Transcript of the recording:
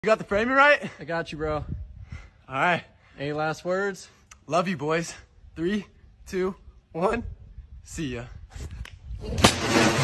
You got the framing right? I got you, bro. All right. Any last words? Love you, boys. 3, 2, 1. See ya.